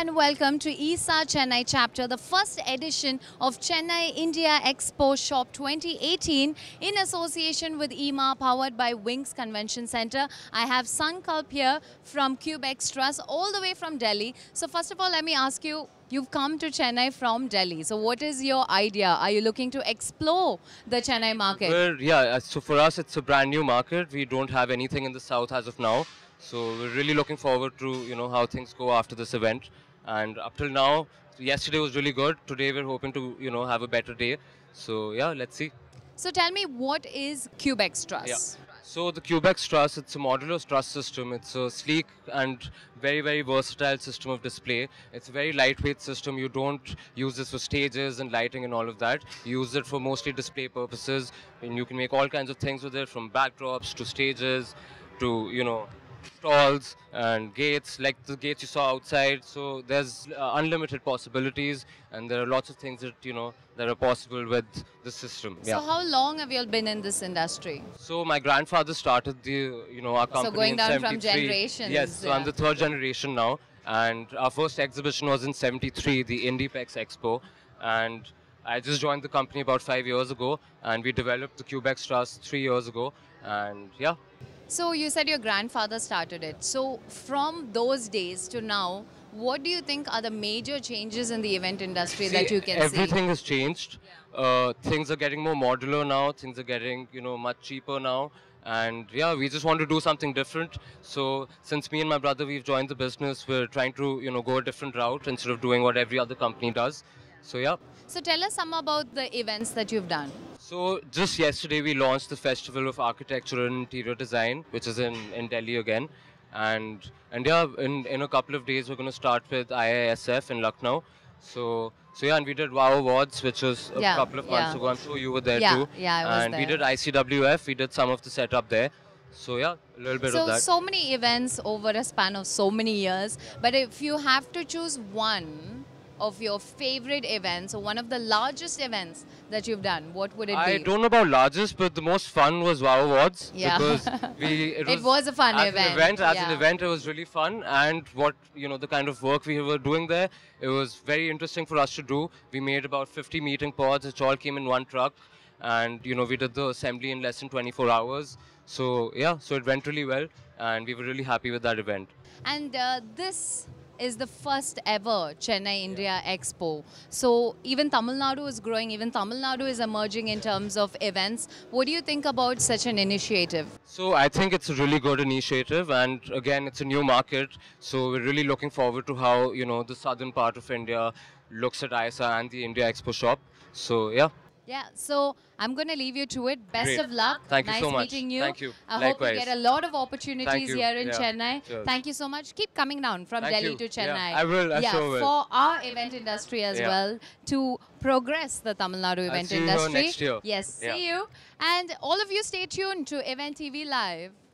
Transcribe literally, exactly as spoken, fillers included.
and welcome to E S A Chennai chapter, the first edition of Chennai India Expo Shop twenty eighteen in association with E M A, powered by Wings Convention Center. I have Sankalp here from CubeX Trust, all the way from Delhi. So first of all, let me ask you, you've come to Chennai from Delhi. So what is your idea? Are you looking to explore the Chennai market? Well, yeah, so for us, it's a brand new market. We don't have anything in the south as of now. So we're really looking forward to, you know, how things go after this event. And up till now, yesterday was really good. Today we're hoping to, you know, have a better day. So yeah, let's see. So tell me, what is CubeX Trust? Yeah. So the CubeX Truss, it's a modular truss system. It's a sleek and very, very versatile system of display. It's a very lightweight system. You don't use this for stages and lighting and all of that. You use it for mostly display purposes. And you can make all kinds of things with it, from backdrops to stages to, you know, stalls and gates, like the gates you saw outside. So there's uh, unlimited possibilities, and there are lots of things that, you know, that are possible with the system. So Yeah. how long have you all been in this industry? So my grandfather started the, you know, our company going in down from seventy-three. generations, Yes, so I'm yeah. the third generation now, and our first exhibition was in seventy-three, the IndiePex Expo, and I just joined the company about five years ago, and we developed the CubeX Trust three years ago, and yeah. So you said your grandfather started it. So from those days to now, what do you think are the major changes in the event industry See, that you can everything see? has changed. Uh, things are getting more modular now. Things are getting, you know, much cheaper now. And yeah, we just want to do something different. So since me and my brother, we've joined the business, we're trying to, you know, go a different route instead of doing what every other company does. So yeah. So tell us some about the events that you've done. So just yesterday we launched the Festival of Architecture and Interior Design, which is in, in Delhi again. And and yeah, in, in a couple of days we're going to start with I I S F in Lucknow. So so yeah, and we did WOW Awards, which was a Yeah, couple of months yeah. ago. I'm sure you were there Yeah, too. yeah, I was and we there. did I C W F. We did some of the setup there. So yeah, a little bit So, of that. so many events over a span of so many years. But if you have to choose one of your favorite events, or one of the largest events that you've done, what would it I be? don't know about largest, but the most fun was WOW Awards. Yeah. Because we it was, It was a fun as event, An event as yeah. an event, it was really fun, and what you know, the kind of work we were doing there, it was very interesting for us to do. We made about fifty meeting pods, which all came in one truck, and you know, we did the assembly in less than twenty-four hours. So yeah, so it went really well, and we were really happy with that event. And uh, this is the first ever Chennai India Expo. So even Tamil Nadu is growing, even Tamil Nadu is emerging in terms of events. What do you think about such an initiative? So I think it's a really good initiative, and again, it's a new market. So we're really looking forward to how, you know, the southern part of India looks at I S A and the India Expo Shop. So yeah. Yeah, so I'm going to leave you to it. Best Great. of luck. Thank you nice so much. meeting you. Thank you. I hope you Likewise. get a lot of opportunities you. here in Yeah. Chennai. Cheers. Thank you so much. Keep coming down from Thank Delhi you. to Yeah, Chennai. I will, I yeah, sure will. for our event industry as Yeah. well, to progress the Tamil Nadu event see you industry. next year. Yes, Yeah. see you. And all of you stay tuned to Event T V Live.